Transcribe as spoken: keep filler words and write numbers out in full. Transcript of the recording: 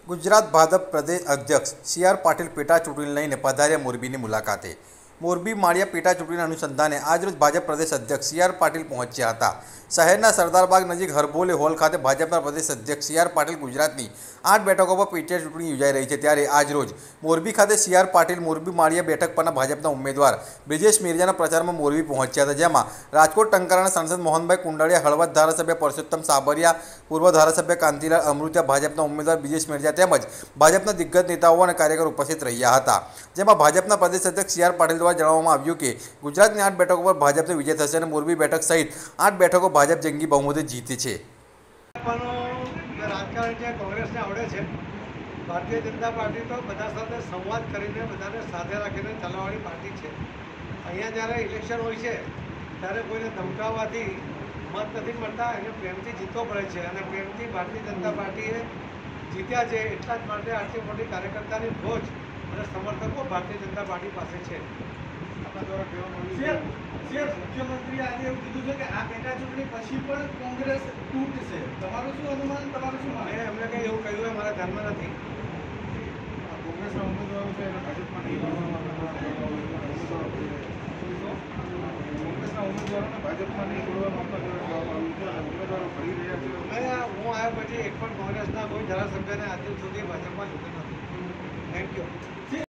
ગુજરાત ભાજપ પ્રદેશ અધ્યક્ષ C R Patil પેટા ચૂંટણી લઈને પધાર્યા મોરબીની મુલાકાતે। મોરબી માળિયા પેટા ચૂંટણીના અનુસંધાને આજરોજ ભાજપ પ્રદેશ અધ્યક્ષ સી આર પાટીલ પહોંચ્યા હતા। શહેરના સરદારબાગ નજીક હરબોલે હોલ ખાતે ભાજપના પ્રદેશ અધ્યક્ષ સી આર પાટીલ ગુજરાતની આઠ બેઠકો પર પેટા ચૂંટણી યોજાઈ રહી છે, ત્યારે આજરોજ મોરબી ખાતે સી આર પાટીલ મોરબી માળિયા બેઠક પરના ભાજપના ઉમેદવાર બ્રિજેશ મેરજાના પ્રચારમાં મોરબી પહોંચ્યા હતા, જેમાં રાજકોટ ટંકારાના સાંસદ મોહનભાઈ કુંડાળિયા, હળવદ ધારાસભ્ય પરસોત્તમ સાબરિયા, પૂર્વ ધારાસભ્ય કાંતિલાલ અમૃતિયા, ભાજપના ઉમેદવાર બ્રિજેશ મેરજા તેમજ ભાજપના દિગ્ગજ નેતાઓ અને કાર્યકરો ઉપસ્થિત રહ્યા હતા, જેમાં ભાજપના પ્રદેશ અધ્યક્ષ સી આર પાટીલ દ્વારા જણાવવામાં આવ્યું કે ગુજરાતની આઠ બેઠકો પર ભાજપનો વિજય થશે અને મોરબી બેઠક સહિત આઠ બેઠકો ભાજપ જંગી બહુમતે જીતે છે। રાજકારણ જે કોંગ્રેસને આવડે છે, ભારતીય જનતા પાર્ટી તો બધા સાથે સંવાદ કરીને બધાને સાથે રાખીને ચલાવવાની પાર્ટી છે। અહીંયા જ્યારે ઇલેક્શન હોય છે ત્યારે કોઈને ધમકાવવાથી મત નથી મળતા, એને પ્રેમથી જીતવો પડે છે અને પ્રેમથી ભારતીય જનતા પાર્ટીએ જીત્યા છે। એટલા જ માટે આટલી મોટી કાર્યકર્તાની ફોજ અને સમર્થકો ભારતીય જનતા પાર્ટી પાસે છે। મુખ્યમંત્રી આજે એવું કીધું છે કે આ પેટા ચૂંટણી પછી પણ કોંગ્રેસ તૂટશે, તમારું શું અનુમાન, તમારું શું માને? એમને કંઈ એવું કહ્યું હોય મારા ધ્યાનમાં નથી। કોંગ્રેસના ઉમેદવારો છે એને ભાજપમાં નહીં કોંગ્રેસના ઉમેદવારોને ભાજપમાં નહીં જોડવા માંગતા ઉમેદવારો ફરી રહ્યા છે। મેં હું આવ્યા પછી એક પણ કોંગ્રેસના કોઈ ધારાસભ્યને આજ સુધી ભાજપમાં જોડ્યો નથી। Thank you.